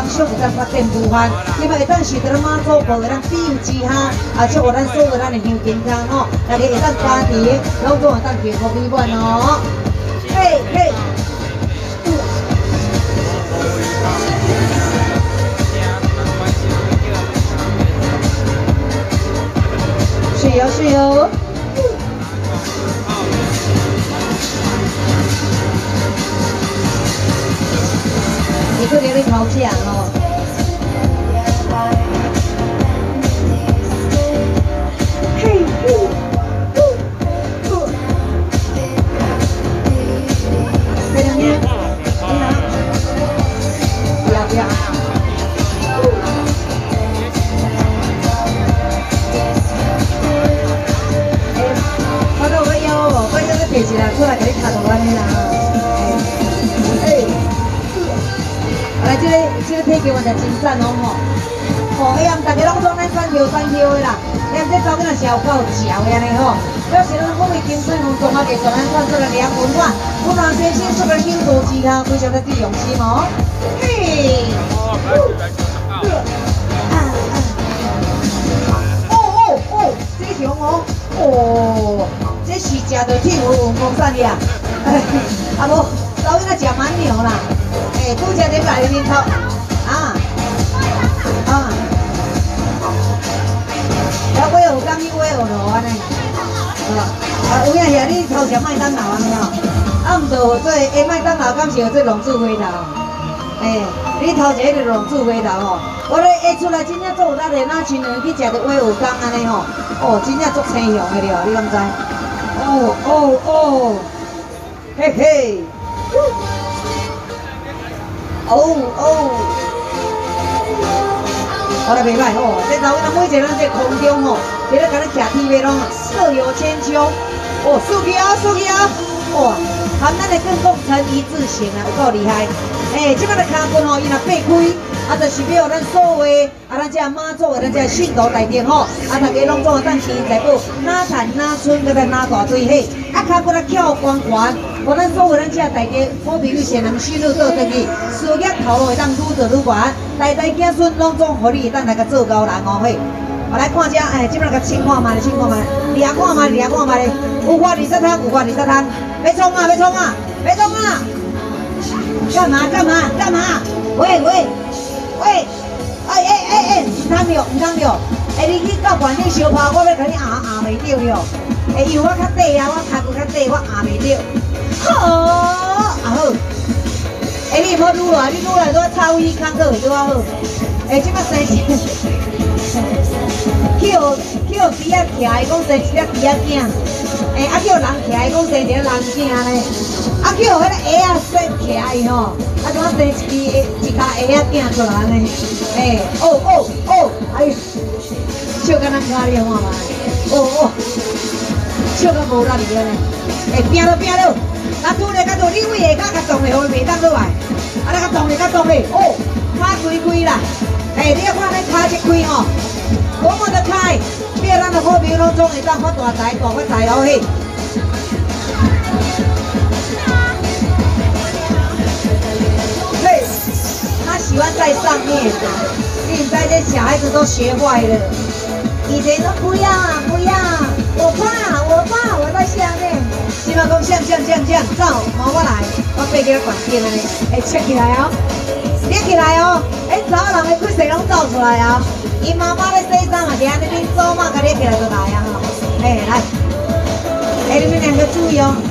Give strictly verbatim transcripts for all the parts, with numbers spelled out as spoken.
商会当发展无限，因为会当受到咱妈祖婆会当庇佑之下，啊，祝福咱所有咱的乡健康吼，大家会当家庭拢总会当幸福美满哦。嘿嘿。 是哟是哟，你可怜你头奖哦。嘿嘿，非常厉害，不要不要。 摕起来，出来给你卡到安尼啦。哎，来，这个这个体格原来真赞哦吼。哦，哎呀，大家拢讲咱选票选票的啦，连这早囡仔是有够嚼的安尼吼。表示咱我们金水红中华艺术咱创作的良文化，我们先先做个幸福之下，非常的最用心哦。嘿。哦哦哦，这熊哦，哦。 这是食到铁牛文风散的啊！啊无，早囡仔食蛮牛啦，哎，拄则点来面头，啊啊，啊，我有讲你我有路安尼，啊，有影是你头前麦当劳安尼哦，啊，毋着做诶麦当劳，敢是有做龙珠回头，哎，你头前迄个龙珠回头吼，我咧下出来真正做有力的，那亲人去食着威有刚安尼吼，哦，真正足青香的了，你敢知？ 哦哦哦，嘿嘿，哦哦，我来袂歹吼，这头咱每一个咱这空中吼，一个甲咱徛天马拢色有千秋，哦，数起啊数起啊，哇，含咱的更共成一致性啊，有够厉害。哎，即摆的骹棍吼，伊若掰开。 啊，就是要咱所有的啊，咱这妈祖的咱这信徒大众吼，啊，大家拢总会当钱财宝，哪赚哪存，搁来哪大堆嘿。啊，脚骨啊翘光环，互咱所有咱这大家好朋友善人信女倒转去，事业头路会当愈做愈悬，代代子孙拢总互你会当来个做高人哦嘿。我来看遮，哎，即摆个请看卖，请看卖，掠看卖，掠看卖，有法二十摊，有法二十摊，要冲啊，要冲啊，要冲啊！干嘛干嘛干嘛？喂喂！ 喂，哎哎哎哎，唔通着，唔通着！哎，你去到县里烧炮，我要甲你压压袂着了。哎，因为我较短啊，我脚骨较短，我压袂着。好，啊好。哎，你唔好撸啦，你撸来都臭鱼空倒会拄啊好。哎，即摆生一，叫叫猪仔徛，伊讲生一只猪仔囝。哎，啊叫人徛，伊讲生一只人囝呢。啊叫迄个鸭仔生徛伊吼。 啊，怎啊生一支一家鸭仔囝出来呢？哎，哦哦哦，哎，笑甲咱家己看嘛？哦哦，笑甲无力个呢。哎，拼落拼落，甲拄咧甲拄，你位下骹甲动咧，互伊袂当落来。啊，咱甲动咧甲动咧，哦，骹开开啦。哎，你要看咱骹一开吼，多么的开，比咱的好朋友拢总会当发大财、大发财哦嘿。 他喜欢在上面，你知这小孩子都学坏了。以前说不要啊不要，我怕我怕我在下面。现在讲像像像像，走，毛我来，我背给他管定了呢。哎，切起来哦，捏起来哦。哎，早人的骨髓拢走出来啊。伊妈妈咧洗衫嘛，是安尼恁做嘛，甲捏起来就来啊吼。哎，来，哎，你们两个注意哦。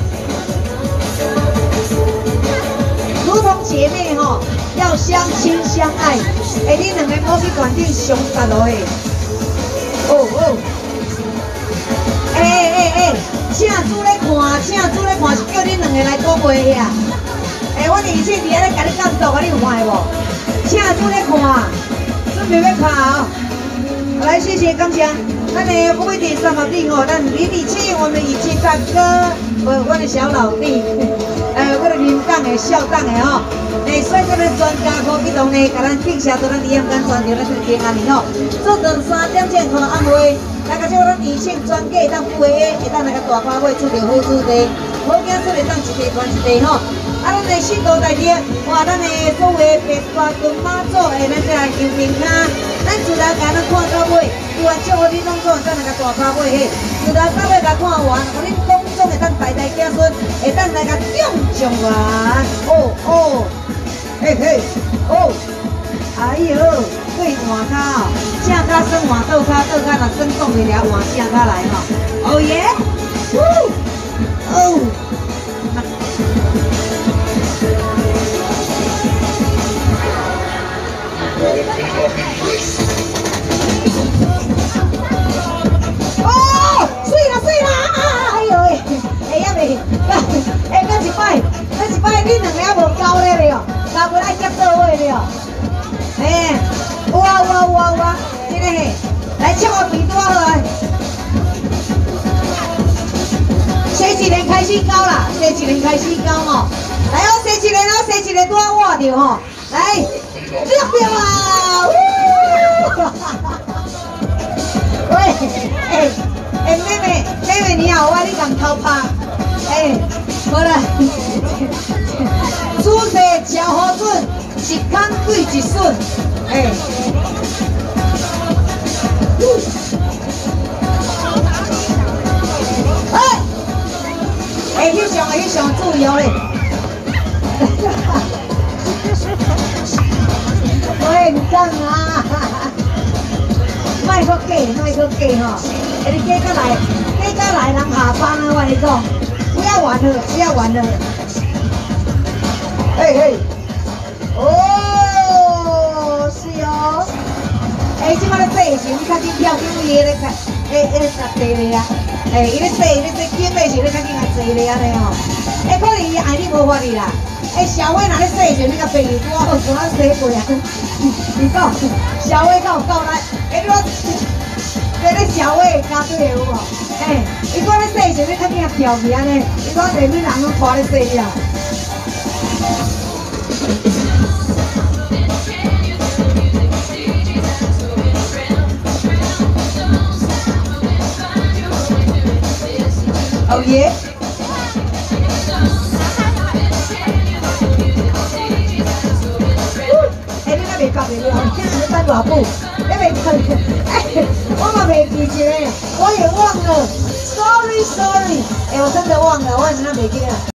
如同姐妹吼，要相亲相爱。哎，你两个莫去管定相杀落去。哦哦。哎哎哎，请主咧看，请主咧看是叫恁两个来讲话呀。哎，我年轻伫安尼甲你监督，甲你有看无？请主咧看，准备要拍哦。好来，谢谢，感谢。咱的五位点三毛弟吼，咱李李庆，我们以及大哥，我我的小老弟。 呃，我哋民党的、校党的吼，诶，所以咱的专家科机动呢，甲咱庆下到咱李彦干专场咱去平安哩吼，做到三点钟可能暗晡，大家叫咱年轻专家当副会，会当来个大花会出着好主题，好囝出来当一地传一地吼， 啊，咱的信徒大家，哇，咱的所有白大屯妈祖的，咱再来求平安。咱自然甲咱看到尾，有完祝福你拢总会当来甲大卡尾嘿，自然到尾甲看完，互恁当中会当代代子孙，会当来甲奖奖完。哦哦，嘿嘿，哦，哎呦，对换骹，正骹算换倒骹，倒骹若算讲袂了，换正骹来吼。哦耶，呜，哦。哦，水啦水啦！哎呦喂，哎呀未，哎，搁一摆，搁一摆，恁两个还无交咧了，交不来接到位了。哎，有啊有啊有啊有啊，真诶嘿，来请我鼻多好来。洗一个开始交啦，洗一个开始交吼。来哦，洗一个哦，洗一个拄好换着吼，来，接着啊！喂，哎哎，妹妹妹妹你好，我你共偷拍，哎，好啦，煮菜超好准，一空对一笋，哎，哎，哎，翕相翕相注意哦嘞，喂，你干嘛？莫搁假，莫搁假吼！下日假甲来，假甲来人下班啊！我跟你讲，不要玩了，不要玩了。嘿嘿，哦，是哦。哎，即摆咧洗的时候，你较紧跳，因为伊咧开，诶，伊咧搭坐咧啊。诶，伊咧洗，伊咧洗紧的时候，你较紧来坐咧安尼吼。诶，可能伊爱你无法哩啦。诶，小伟若咧洗的时候，你甲朋友拄好好帮咱洗过啊。你讲，小伟敢有够咱？诶，你讲，这个小伟家对有无？诶，伊讲咧洗的时候，你较紧调皮安尼。伊讲连你人拢拖咧洗啊。哦耶！哎，你那袂搞袂了，你等偌久？你袂搞？哎，我嘛袂记一个，我也忘了 ，sorry sorry，哎，我真的忘了，我真的袂记得。